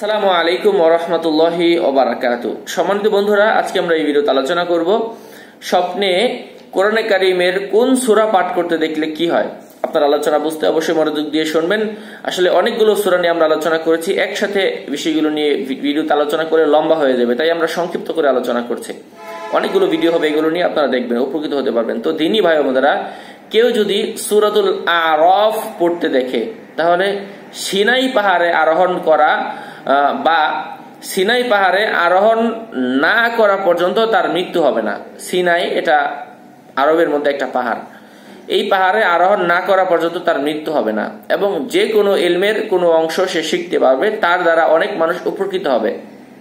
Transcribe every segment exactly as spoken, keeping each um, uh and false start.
আসসালামু আলাইকুম ওয়া রাহমাতুল্লাহি ওয়া বারাকাতুহু। সম্মানিত বন্ধুরা, আজকে আমরা এই ভিডিওতে আলোচনা করব স্বপ্নে কোরআনে কারীমের কোন সূরা পাঠ করতে দেখলে কি হয়। আপনারা আলোচনা বুঝতে অবশ্যই মনোযোগ দিয়ে শুনবেন। আসলে অনেকগুলো সূরা নিয়ে আমরা আলোচনা করেছি, একসাথে বিষয়গুলো নিয়ে ভিডিওতে আলোচনা করে লম্বা হয়ে যাবে, তাই আমরা সংক্ষিপ্ত করে আলোচনা করছি। অনেকগুলো ভিডিও হবে, এগুলো নিয়ে আপনারা দেখবেন, উপকৃত হতে পারবেন। তো দিনী ভাই বোনেরা, কেউ যদি সূরাতুল আরাফ পড়তে দেখে তাহলে সিনাই পাহাড়ে আরোহণ করা বা সিনাই পাহাড়ে আরোহণ না করা পর্যন্ত তার মৃত্যু হবে না। সিনাই এটা আরবের মধ্যে একটা পাহাড়, এই পাহাড়ে আরোহণ না করা পর্যন্ত তার মৃত্যু হবে না, এবং যে কোনো ইলমের কোনো অংশ সে শিখতে পারবে, তার দ্বারা অনেক মানুষ উপকৃত হবে।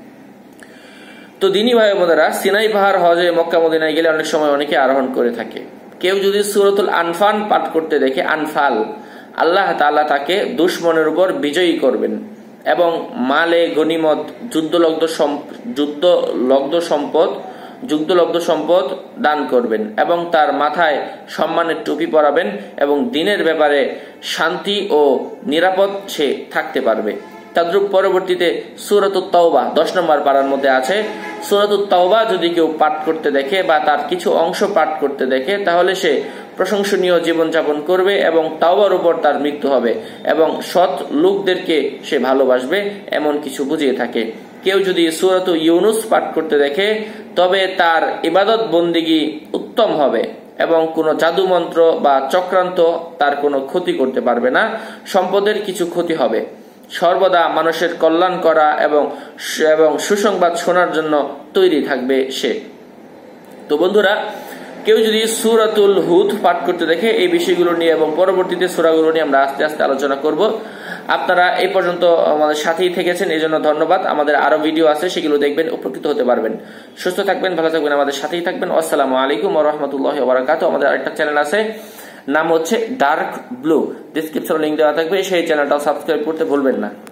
তো দিনী ভাই বোনেরা, সিনাই পাহাড় হজে মক্কা মদিনায় গেলে অনেক সময় অনেকে আরোহণ করে থাকে। কেউ যদি সূরাতুল আনফাল পাঠ করতে দেখে, আনফাল, আল্লাহ তাআলা তাকে দুশমনের উপর বিজয়ী করবেন এবং মালে গনিমত, যুদ্ধলব্ধ যুদ্ধলব্ধ সম্পদ যুদ্ধলব্ধ সম্পদ দান করবেন এবং তার মাথায় সম্মানের টুপি পরাবেন এবং দিনের ব্যাপারে শান্তি ও নিরাপদ সে থাকতে পারবে। তদ্রূপ পরবর্তীতে সূরাতুত তাওবা দশ নম্বর পারার মধ্যে আছে, সূরাতুত তাওবা যদি কেউ পাঠ করতে দেখে বা তার কিছু অংশ পাঠ করতে দেখে, তাহলে সে প্রশংসনীয় জীবনযাপন করবে এবং তাওবার উপর তার মৃত্যু হবে এবং সৎ লোকদেরকে সে ভালোবাসবে, এমন কিছু বুঝিয়ে থাকে। কেউ যদি সূরাতুল ইউনুস পাঠ করতে দেখে, তবে তার ইবাদত বন্দিগি উত্তম হবে এবং কোনো জাদুমন্ত্র বা চক্রান্ত তার কোনো ক্ষতি করতে পারবে না, সম্পদের কিছু ক্ষতি হবে। সর্বদা মানুষের কল্যাণ করা এবং এবং সুসংবাদ শোনার জন্য তৈরি থাকবে সে। তো বন্ধুরা, কেউ যদি সূরাতুল হুদ পাঠ করতে দেখে, এই বিষয়গুলো নিয়ে এবং পরবর্তীতে সূরাগুলো নিয়ে আমরা আস্তে আস্তে আলোচনা করব। আপনারা এই পর্যন্ত আমাদের সাথেই থেকেছেন, এই জন্য ধন্যবাদ। আমাদের আরো ভিডিও আছে, সেগুলো দেখবেন, উপকৃত হতে পারবেন। সুস্থ থাকবেন, ভালো থাকবেন, আমাদের সাথেই থাকবেন। আসসালামু আলাইকুম ওয়া রাহমাতুল্লাহি ওয়া বারাকাতুহু। আমাদের আরেকটা চ্যানেল আছে, নাম হচ্ছে ডার্ক ব্লু, ডেসক্রিপশনে লিংক দেওয়া থাকবে, সেই চ্যানেলটাও সাবস্ক্রাইব করতে ভুলবেন না।